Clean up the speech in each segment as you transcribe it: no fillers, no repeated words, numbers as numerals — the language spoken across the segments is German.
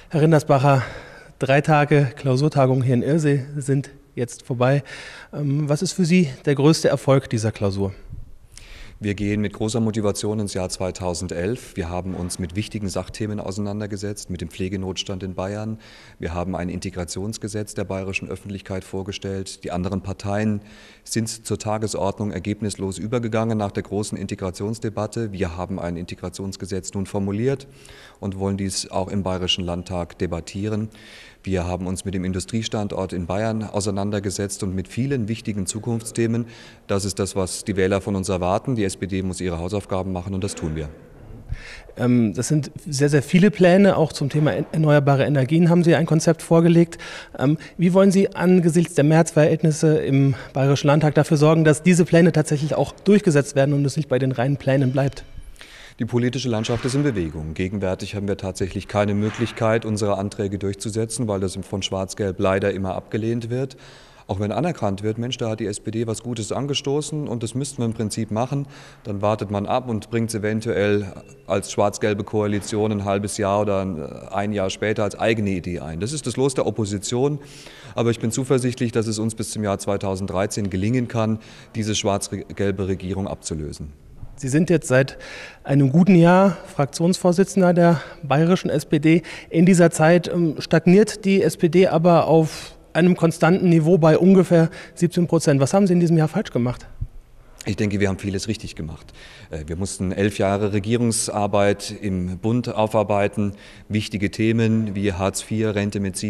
Herr Rindersbacher, 3 Tage Klausurtagung hier in Irsee sind jetzt vorbei. Was ist für Sie der größte Erfolg dieser Klausur? Wir gehen mit großer Motivation ins Jahr 2011. Wir haben uns mit wichtigen Sachthemen auseinandergesetzt, mit dem Pflegenotstand in Bayern. Wir haben ein Integrationsgesetz der bayerischen Öffentlichkeit vorgestellt. Die anderen Parteien sind zur Tagesordnung ergebnislos übergegangen nach der großen Integrationsdebatte. Wir haben ein Integrationsgesetz nun formuliert und wollen dies auch im Bayerischen Landtag debattieren. Wir haben uns mit dem Industriestandort in Bayern auseinandergesetzt und mit vielen wichtigen Zukunftsthemen. Das ist das, was die Wähler von uns erwarten. Die SPD muss ihre Hausaufgaben machen und das tun wir. Das sind sehr, sehr viele Pläne. Auch zum Thema erneuerbare Energien haben Sie ein Konzept vorgelegt. Wie wollen Sie angesichts der Mehrheitsverhältnisse im Bayerischen Landtag dafür sorgen, dass diese Pläne tatsächlich auch durchgesetzt werden und es nicht bei den reinen Plänen bleibt? Die politische Landschaft ist in Bewegung. Gegenwärtig haben wir tatsächlich keine Möglichkeit, unsere Anträge durchzusetzen, weil das von Schwarz-Gelb leider immer abgelehnt wird. Auch wenn anerkannt wird, Mensch, da hat die SPD was Gutes angestoßen und das müssten wir im Prinzip machen, dann wartet man ab und bringt es eventuell als schwarz-gelbe Koalition ein halbes Jahr oder ein Jahr später als eigene Idee ein. Das ist das Los der Opposition, aber ich bin zuversichtlich, dass es uns bis zum Jahr 2013 gelingen kann, diese schwarz-gelbe Regierung abzulösen. Sie sind jetzt seit einem guten Jahr Fraktionsvorsitzender der bayerischen SPD. In dieser Zeit stagniert die SPD aber auf einem konstanten Niveau bei ungefähr 17%. Was haben Sie in diesem Jahr falsch gemacht? Ich denke, wir haben vieles richtig gemacht. Wir mussten 11 Jahre Regierungsarbeit im Bund aufarbeiten. Wichtige Themen wie Hartz IV, Rente mit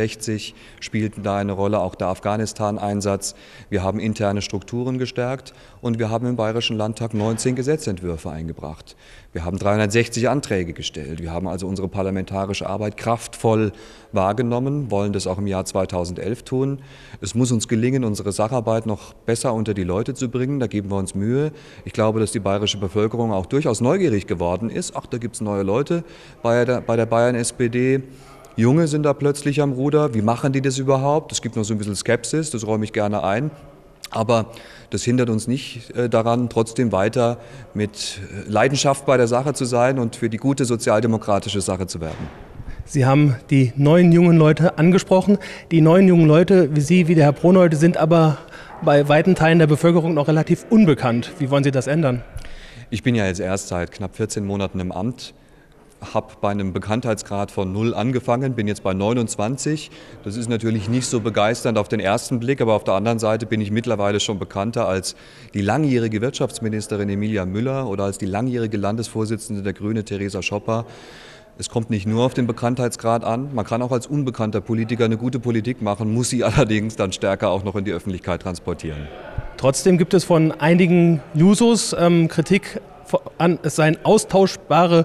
67 spielten da eine Rolle, auch der Afghanistan-Einsatz. Wir haben interne Strukturen gestärkt und wir haben im Bayerischen Landtag 19 Gesetzentwürfe eingebracht. Wir haben 360 Anträge gestellt. Wir haben also unsere parlamentarische Arbeit kraftvoll wahrgenommen, wollen das auch im Jahr 2011 tun. Es muss uns gelingen, unsere Sacharbeit noch besser unter die Leute zu bringen. Da geben wir uns Mühe. Ich glaube, dass die bayerische Bevölkerung auch durchaus neugierig geworden ist. Ach, da gibt es neue Leute bei der Bayern-SPD. Junge sind da plötzlich am Ruder. Wie machen die das überhaupt? Es gibt noch so ein bisschen Skepsis, das räume ich gerne ein. Aber das hindert uns nicht daran, trotzdem weiter mit Leidenschaft bei der Sache zu sein und für die gute sozialdemokratische Sache zu werben. Sie haben die neuen jungen Leute angesprochen. Die neuen jungen Leute, wie Sie, wie der Herr Pronold, sind aber bei weiten Teilen der Bevölkerung noch relativ unbekannt. Wie wollen Sie das ändern? Ich bin ja jetzt erst seit knapp 14 Monaten im Amt. Habe bei einem Bekanntheitsgrad von 0 angefangen, bin jetzt bei 29. Das ist natürlich nicht so begeisternd auf den ersten Blick, aber auf der anderen Seite bin ich mittlerweile schon bekannter als die langjährige Wirtschaftsministerin Emilia Müller oder als die langjährige Landesvorsitzende der Grüne Theresa Schopper. Es kommt nicht nur auf den Bekanntheitsgrad an, man kann auch als unbekannter Politiker eine gute Politik machen, muss sie allerdings dann stärker auch noch in die Öffentlichkeit transportieren. Trotzdem gibt es von einigen Jusos Kritik an, es seien austauschbare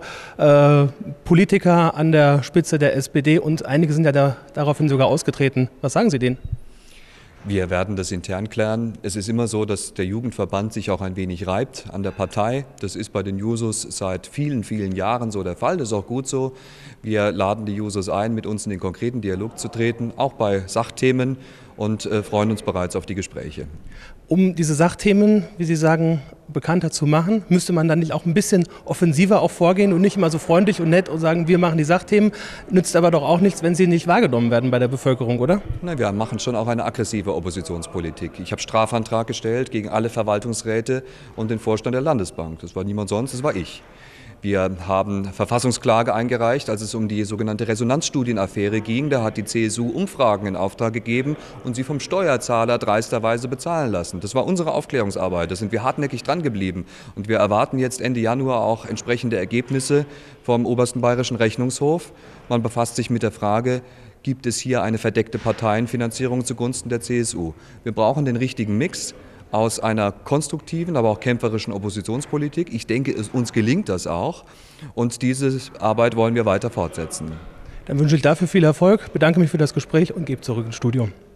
Politiker an der Spitze der SPD und einige sind ja daraufhin sogar ausgetreten. Was sagen Sie denen? Wir werden das intern klären. Es ist immer so, dass der Jugendverband sich auch ein wenig reibt an der Partei. Das ist bei den Jusos seit vielen, vielen Jahren so der Fall. Das ist auch gut so. Wir laden die Jusos ein, mit uns in den konkreten Dialog zu treten, auch bei Sachthemen und freuen uns bereits auf die Gespräche. Um diese Sachthemen, wie Sie sagen, bekannter zu machen, müsste man dann nicht auch ein bisschen offensiver auch vorgehen und nicht immer so freundlich und nett und sagen, wir machen die Sachthemen, nützt aber doch auch nichts, wenn sie nicht wahrgenommen werden bei der Bevölkerung, oder? Na, wir machen schon auch eine aggressive Oppositionspolitik. Ich habe Strafantrag gestellt gegen alle Verwaltungsräte und den Vorstand der Landesbank. Das war niemand sonst, das war ich. Wir haben Verfassungsklage eingereicht, als es um die sogenannte Resonanzstudienaffäre ging. Da hat die CSU Umfragen in Auftrag gegeben und sie vom Steuerzahler dreisterweise bezahlen lassen. Das war unsere Aufklärungsarbeit. Da sind wir hartnäckig dran geblieben. Und wir erwarten jetzt Ende Januar auch entsprechende Ergebnisse vom Obersten Bayerischen Rechnungshof. Man befasst sich mit der Frage, gibt es hier eine verdeckte Parteienfinanzierung zugunsten der CSU? Wir brauchen den richtigen Mix aus einer konstruktiven, aber auch kämpferischen Oppositionspolitik. Ich denke, uns gelingt das auch und diese Arbeit wollen wir weiter fortsetzen. Dann wünsche ich dafür viel Erfolg, bedanke mich für das Gespräch und gebe zurück ins Studio.